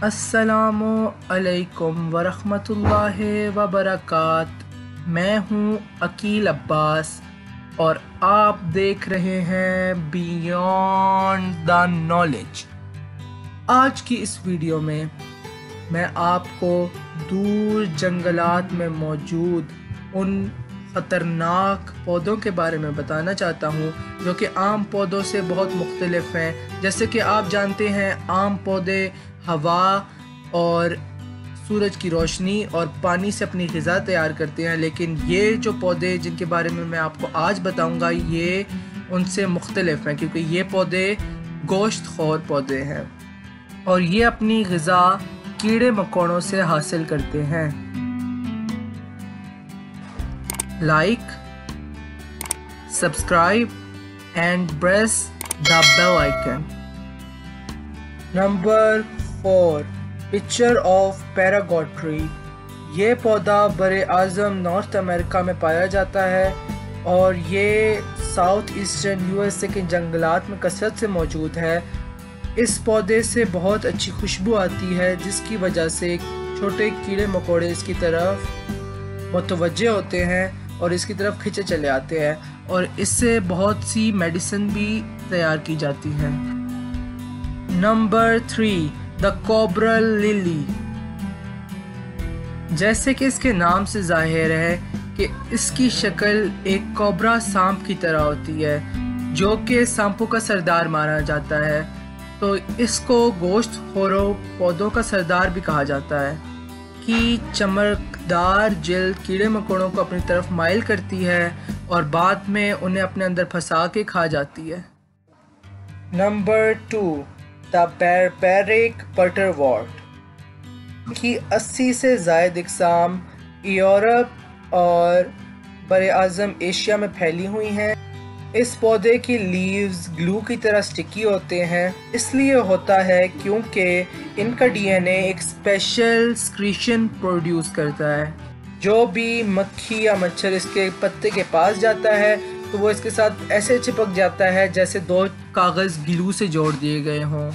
अस्सलामु अलैकुम वरहमतुल्लाहि वबरकात। मैं हूँ अकील अब्बास और आप देख रहे हैं बियॉन्ड द नॉलेज। आज की इस वीडियो में मैं आपको दूर जंगलात में मौजूद उन ख़तरनाक पौधों के बारे में बताना चाहता हूँ जो कि आम पौधों से बहुत मुख्तलिफ हैं। जैसे कि आप जानते हैं, आम पौधे हवा और सूरज की रोशनी और पानी से अपनी ग़िज़ा तैयार करते हैं, लेकिन ये जो पौधे जिनके बारे में मैं आपको आज बताऊंगा ये उनसे मुख्तलिफ हैं, क्योंकि ये पौधे गोश्त खौर पौधे हैं और ये अपनी ग़िज़ा कीड़े मकोड़ों से हासिल करते हैं। Like, subscribe and press the bell icon. Number 4, picture of pagoda tree. ये पौधा बरे आज़म नॉर्थ अमेरिका में पाया जाता है और ये साउथ ईस्टर्न यूएसए के जंगलात में कसरत से मौजूद है। इस पौधे से बहुत अच्छी खुशबू आती है, जिसकी वजह से छोटे कीड़े मकोड़े इसकी तरफ मुतवज्जे होते हैं और इसकी तरफ खिंचे चले आते हैं और इससे बहुत सी मेडिसिन भी तैयार की जाती है। Number 3, the cobra lily. जैसे कि इसके नाम से जाहिर है कि इसकी शक्ल एक कोबरा सांप की तरह होती है, जो कि सांपों का सरदार माना जाता है, तो इसको गोश्त खोरों पौधों का सरदार भी कहा जाता है। कि चमकदार जिल्द कीड़े मकोड़ों को अपनी तरफ माइल करती है और बाद में उन्हें अपने अंदर फंसा के खा जाती है। नंबर 2, द बारबेरिक बटरवॉर्ट की 80 से ज़ायद इक़साम यूरोप और बरे आज़म एशिया में फैली हुई हैं। इस पौधे की लीव्स ग्लू की तरह स्टिकी होते हैं। इसलिए होता है क्योंकि इनका डीएनए एक स्पेशल स्क्रीशन प्रोड्यूस करता है। जो भी मक्खी या मच्छर इसके पत्ते के पास जाता है तो वो इसके साथ ऐसे चिपक जाता है जैसे 2 कागज़ ग्लू से जोड़ दिए गए हों।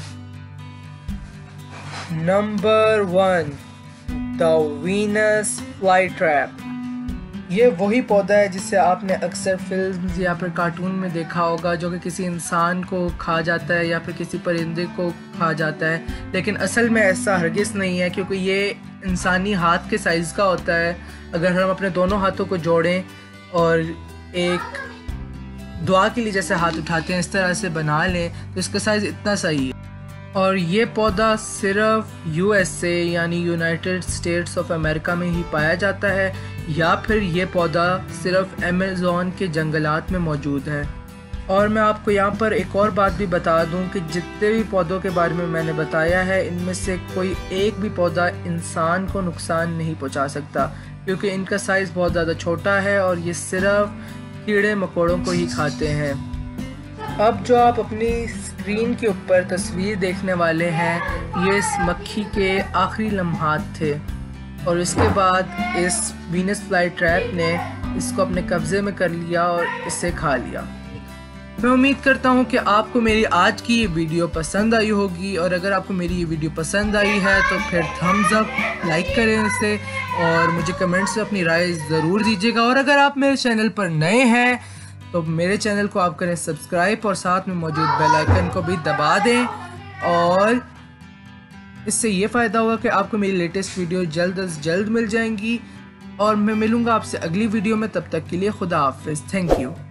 Number 1, the Venus flytrap. ये वही पौधा है जिसे आपने अक्सर फिल्म या फिर कार्टून में देखा होगा, जो कि किसी इंसान को खा जाता है या फिर किसी परिंदे को खा जाता है, लेकिन असल में ऐसा हरगिज़ नहीं है, क्योंकि ये इंसानी हाथ के साइज़ का होता है। अगर हम अपने दोनों हाथों को जोड़ें और एक दुआ के लिए जैसे हाथ उठाते हैं इस तरह से बना लें तो इसका साइज़ इतना सही है। और ये पौधा सिर्फ यूएसए यानी यूनाइटेड स्टेट्स ऑफ अमेरिका में ही पाया जाता है, या फिर ये पौधा सिर्फ अमेज़न के जंगलात में मौजूद है। और मैं आपको यहाँ पर एक और बात भी बता दूँ कि जितने भी पौधों के बारे में मैंने बताया है, इनमें से कोई एक भी पौधा इंसान को नुकसान नहीं पहुँचा सकता, क्योंकि इनका साइज़ बहुत ज़्यादा छोटा है और ये सिर्फ कीड़े मकोड़ों को ही खाते हैं। अब जो आप अपनी स्क्रीन के ऊपर तस्वीर देखने वाले हैं, ये इस मक्खी के आखिरी लम्हात थे और इसके बाद इस वीनस फ्लाईट्रैप ने इसको अपने कब्ज़े में कर लिया और इसे खा लिया। मैं उम्मीद करता हूँ कि आपको मेरी आज की ये वीडियो पसंद आई होगी, और अगर आपको मेरी ये वीडियो पसंद आई है तो फिर थम्स अप, लाइक करें इसे और मुझे कमेंट्स में अपनी राय ज़रूर दीजिएगा। और अगर आप मेरे चैनल पर नए हैं तो मेरे चैनल को आप करें सब्सक्राइब और साथ में मौजूद बेल आइकन को भी दबा दें, और इससे ये फ़ायदा होगा कि आपको मेरी लेटेस्ट वीडियो जल्द अज जल्द मिल जाएंगी। और मैं मिलूँगा आपसे अगली वीडियो में, तब तक के लिए खुदा हाफिज़। Thank you.